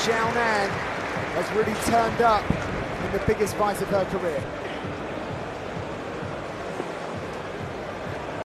Xiaonan has really turned up in the biggest fight of her career.